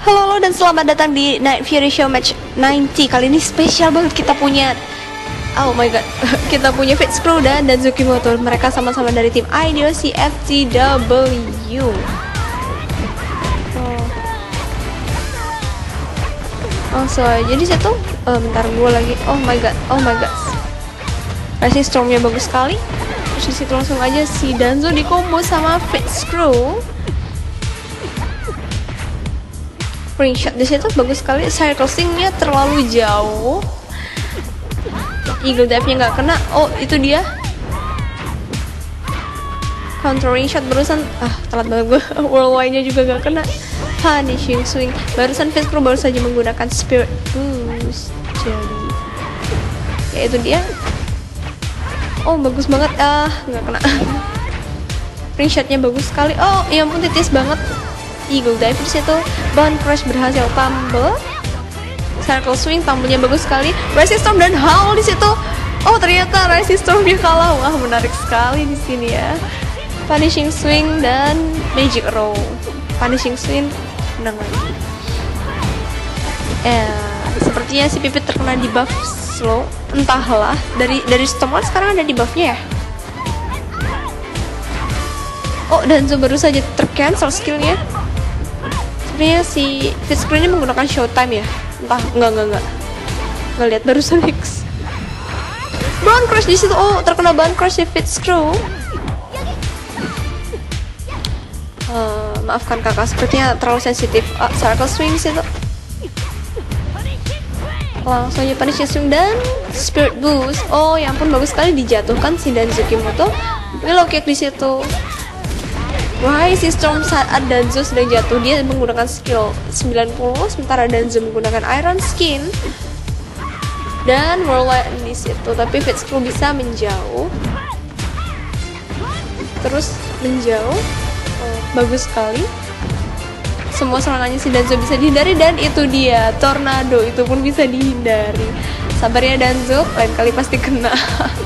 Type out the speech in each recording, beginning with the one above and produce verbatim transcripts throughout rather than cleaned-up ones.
Halo, halo dan selamat datang di Night Fury Show Match sembilan puluh. Kali ini spesial banget, kita punya, oh my god, kita punya Fitzcrew dan Danzukimoto. Mereka sama-sama dari tim Ideal C F T W. Oh, oh so jadi situ, oh, bentar gue lagi. Oh my god, oh my god. Rising Stormnya bagus sekali. Terus disitu langsung aja si Danzo di combo sama Fitzcrew. Ring shot di situ bagus sekali. Circle swing-nya terlalu jauh. Eagle dive-nya nggak kena. Oh, itu dia. Counter ring shot barusan. Ah, telat banget gue. Worldwide-nya juga nggak kena. Punishing swing. Barusan Fitzcrew baru saja menggunakan Spirit Boost. Jadi, ya itu dia. Oh, bagus banget. Ah, nggak kena. Ring shot-nya bagus sekali. Oh, ya ampun, titis banget. Eagle dive di situ. Bone crush berhasil tumble. Circle swing tumble-nya bagus sekali. Rising Storm dan Howl di situ. Oh, ternyata Rising Storm-nya kalah. Wah, menarik sekali di sini ya. Punishing swing dan Magic Row. Punishing swing menang lagi. Eh, sepertinya si Pipit terkena debuff slow. Entahlah, dari dari Storm sekarang ada debuff-nya ya. Oh, Danzo baru saja tercancel skillnya. Sebenarnya si Fitzcrew ini menggunakan Showtime ya. Entah, enggak enggak enggak. Enggak lihat barusan X. Bone crush di situ. Oh, terkena bone crush si Fitzcrew. Uh, maafkan kakak, sepertinya terlalu sensitif. Uh, circle swing situ. Langsung aja punishing swing dan Spirit Boost. Oh, ya ampun, bagus sekali dijatuhkan si Danzukimoto. Willow kick di situ. Rising Storm saat Danzo sedang jatuh, dia menggunakan skill sembilan puluh, sementara Danzo menggunakan Iron Skin dan Worldwide di situ. Tapi Fitzcrew bisa menjauh, terus menjauh, oh, bagus sekali. Semua serangannya si Danzo bisa dihindari dan itu dia tornado, itu pun bisa dihindari. Sabar ya Danzo, lain kali pasti kena.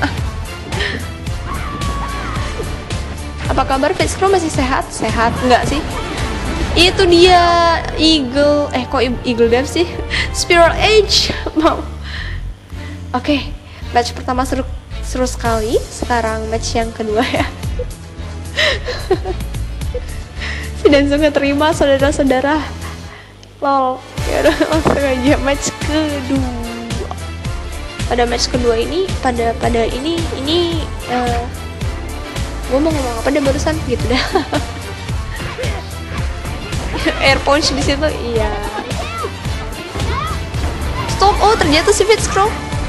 Apa kabar Fitzcrew, masih sehat? Sehat nggak sih? Itu dia Eagle, eh kok Eagle Dive sih? Spiral Edge mau. Oke, okay, match pertama seru seru sekali. Sekarang match yang kedua ya. Si Danzo nggak terima, saudara-saudara. Lol. Ya udah langsung aja match kedua. Pada match kedua ini, pada pada ini ini. Uh, gue mau ngomong apa deh barusan gitu dah. Air punch di situ, iya. Stop, oh ternyata si Fitzcrew.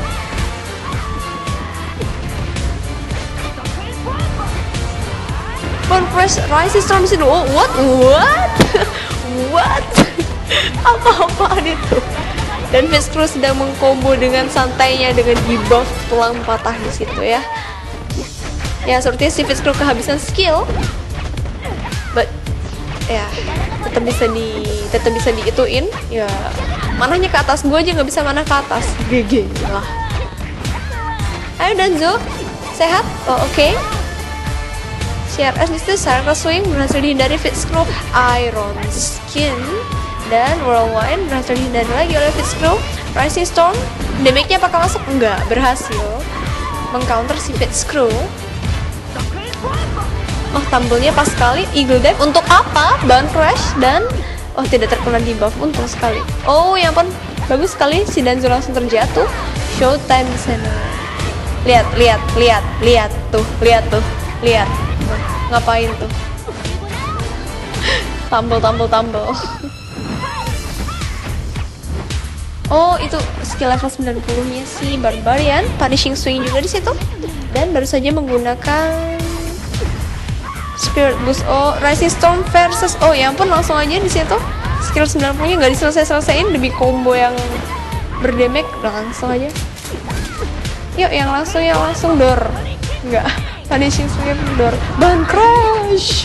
Bone crush, Rising Storm di situ. Oh, what, what, what? Apa-apaan itu? Dan Fitzcrew sedang mengkombo dengan santainya dengan debuff tulang patah di situ ya. Ya, sepertinya si Fitzcrew kehabisan skill, but ya tetap bisa di tetap bisa diituin. Ya, manahnya ke atas, gue aja nggak bisa manah ke atas. G G lah. Ayo Danzo, sehat? Oh oke. Okay. C R S disitu, circle swing berhasil dihindari Fitzcrew. Iron Skin dan Worldwide berhasil dihindari lagi oleh Fitzcrew. Rising Storm, damage-nya apakah masuk? Enggak, berhasil mengcounter si Fitzcrew. Oh, tumble-nya pas sekali. Eagle dive untuk apa? Bone crush dan oh, tidak terkena debuff, untung sekali. Oh, ya ampun, bagus sekali si Danzo langsung terjatuh. Showtime di sana. Lihat, lihat, lihat, lihat tuh, lihat tuh, lihat. Ngapain tuh? Tumble, tumble, tumble. Oh, itu skill level sembilan puluh-nya si Barbarian. Punishing swing juga di situ. Dan baru saja menggunakan Spirit Boost. Oh, Rising Storm versus, oh ya ampun, langsung aja di situ skill sembilan puluh-nya nggak diselesai-selesaiin demi combo yang berdamage. Langsung aja. Yuk, yang langsung, yang langsung door. Nggak, punishing swing door. Bone crush.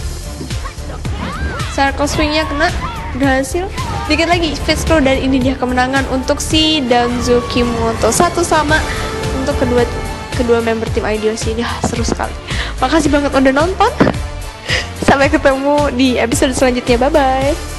Circle swing-nya kena, berhasil. Dikit lagi Fitzcrew dan ini dia kemenangan untuk si Danzukimoto. Satu sama untuk kedua kedua member tim Ideal sini. Seru sekali. Makasih banget udah nonton. Sampai ketemu di episode selanjutnya. Bye bye.